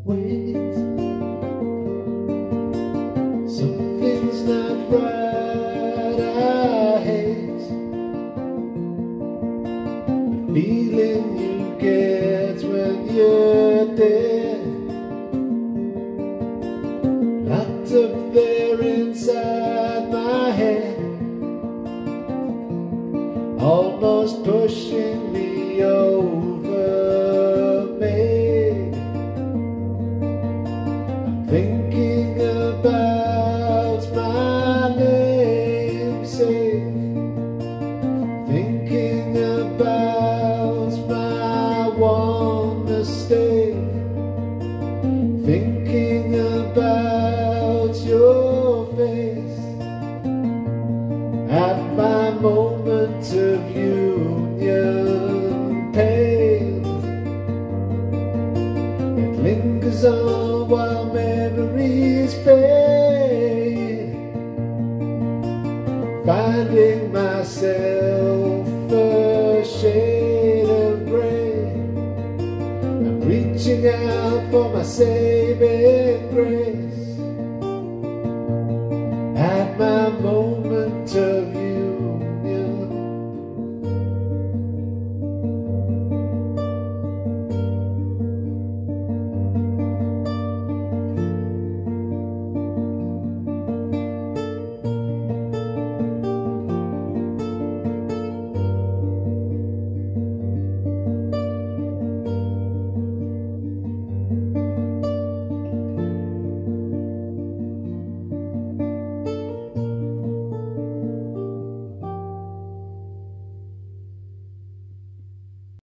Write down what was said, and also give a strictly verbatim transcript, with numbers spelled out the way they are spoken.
wait. Something's not right, I hate the feeling you get when you're dead, locked up there inside my head, almost pushing me over me. I'm thinking about my namesake, thinking about my one mistake, thinking about your face at my moment of union, pale. It lingers on while memories fade, finding myself a shade of grey. I'm reaching out for my saving grace.